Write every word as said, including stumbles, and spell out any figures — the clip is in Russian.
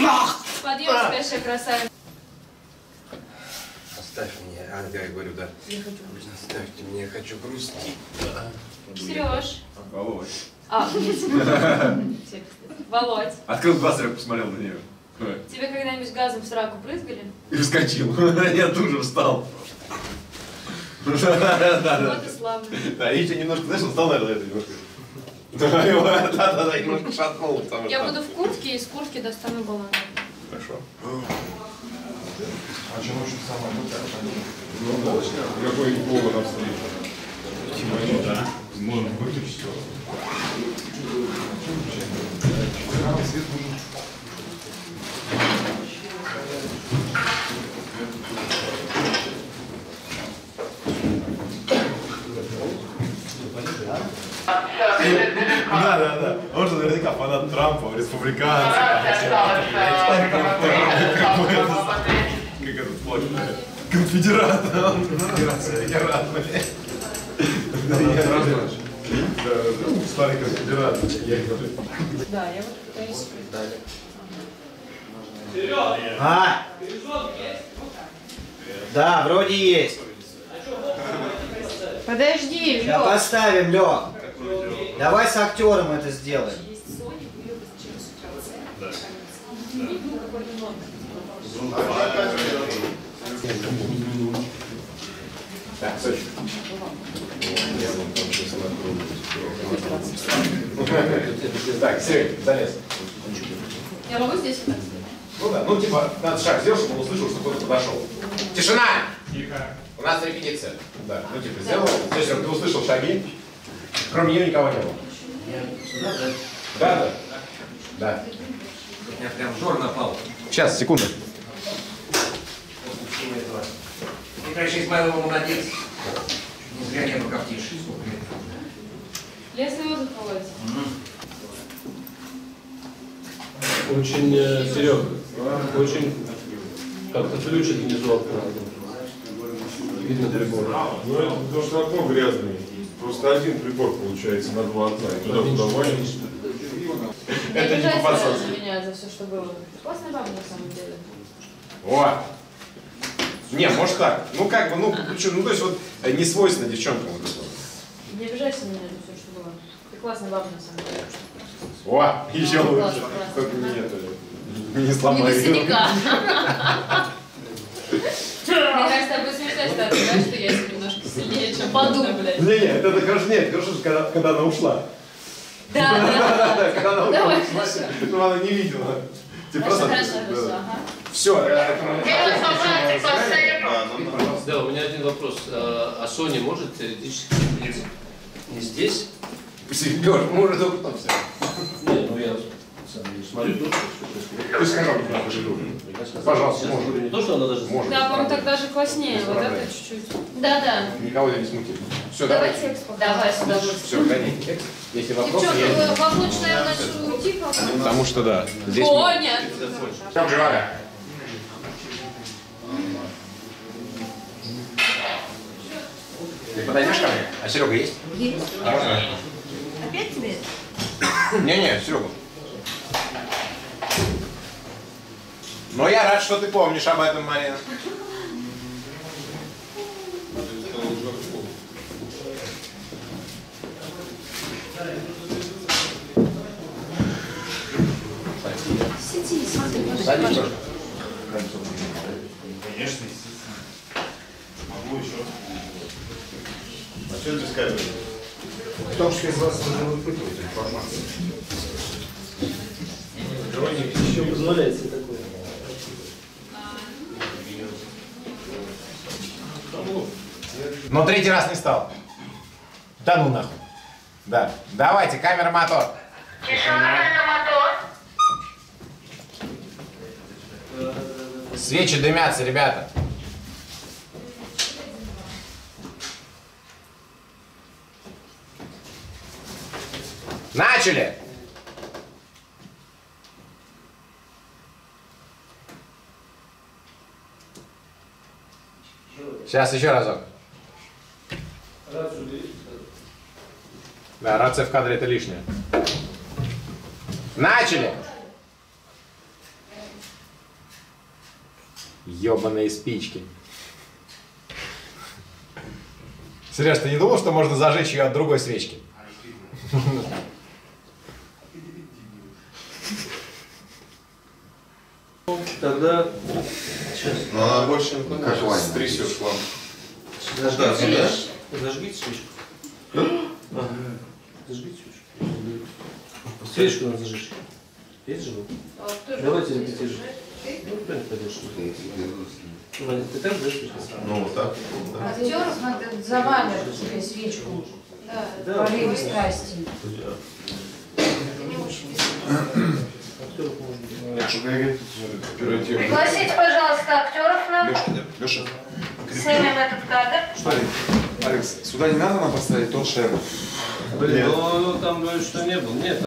Подъем, спящая красавица. Оставь меня, а, я говорю, да. Я хочу. Оставьте меня, я хочу грустить. Сереж. Володь. А, нет. Володь. Открыл глаз, я посмотрел на нее. Тебе когда-нибудь газом в сраку прызгали? И вскочил. Я тут же встал. Вот и славно. Да, и еще немножко, знаешь, он встал, наверное, это немножко. Да-да-да, немножко шатнул, потому что... Я буду в куртке и из куртки достану баллон. Хорошо. А что ночью самое ну, какой-нибудь повод навстречу. Да. Можно выключить все. Свет будет. Да, да, да. Он же наверняка фанат Трампа, республиканцы. Как этот флаг? Конфедерат. Конфедерация. Я рад, блядь. Старый конфедерат. Да, я вот пытаюсь. А? Да, вроде есть. Подожди, Сейчас поставим, Лёг. Давай с актером это сделаем. Так, Сочи. Так, Серега, залез. Я могу здесь вот так? Ну да, ну типа, надо шаг сделать, чтобы он услышал, что кто-то подошел. Тишина! Тихо. У нас репетиция. Да, ну типа сделал. То есть, ты услышал шаги, кроме нее никого не было. Да, да. Да. У меня прям жор напал. Сейчас, секунду. Ты, конечно, Измайлова молодец. Не зря не покоптишь. Лесный воздух, Володь. Очень, э, Серега, очень как-то ключит внизу окна. Видно прибор. Ну это потому что окно грязное. Просто один прибор получается на два окна. И туда туда валишь. Не Это не обижайся по-пацански. на меня за все, что было. Ты классная баба на самом деле. О! Не, может так. Ну как бы, ну, что, ну то есть вот не свойственно девчонкам вот это. Не обижайся на меня за все, что было. Ты классная баба на самом деле. О, еще Ну, лучше. классно, классно. Только не это. Не Не сломай. без синяка. Мне кажется, тобой смешная ситуация, да, что я себе немножко сильнее, чем подумала, блядь. Не, не, это хорошо, нет, хорошо, когда, когда она ушла. Да, да, да. Да, когда она Давай, ушла, хорошо. ну она не видела. Типа Хорошо, просто... хорошо, хорошо, ага. Все, Да, у меня один вопрос. А а Sony может теоретически быть не здесь? Сереж, может только там все. Нет, ну я сам не смотрю тоже, что Ты сказал, что надо жду. происходит. Пожалуйста, Сейчас можно. не то, что она даже Можно. Да, по-моему, так даже класснее. Вот это чуть-чуть. Да, да. Никого я не смутил. Все, Давай давай. текст. Давай, с удовольствием. Все, гони текст. Если вопросы, Девчонка, я... вам лучше, наверное, начну уйти пока. Потому что да. Здесь Понятно. Там живая. Ты подойдешь ко мне? А Серега есть? Есть. А можно? Опять тебе? Не-не, Серега. Но я рад, что ты помнишь об этом, Марина. Сиди, смотри, Садись пожалуйста. тоже. Конечно, естественно. Могу еще. А что ты скажешь? Потому что из вас нужно выпытывать информацию. еще позволяет себе такое. Но третий раз не стал. Да ну нахуй. Да. Давайте, камера, мотор. Свечи дымятся, ребята. Начали! Сейчас еще разок. Да, рация в кадре это лишнее. Начали! Ёбаные спички. Сереж, ты не думал, что можно зажечь ее от другой свечки? Тогда сейчас. Но она больше не Как наклоняется. стрясешь лампу. Зажгите, да? зажгите свечку. А, зажгите свечку. Свечку надо зажечь. Есть же? Давайте репетируем. Ну, правильно пойдешь. Ваня, ты так будешь свечку? Ну, вот так. Да. Актеров надо заваливать себе свечку Да. по левой страсти. Актеров можно. Оперативно. Пригласите, пожалуйста, актеров нам. Леша, Леша, Снимем этот кадр. что ли? Алекс, сюда не надо нам поставить тот шер? Блин, ну там говорят, что не был. Нет.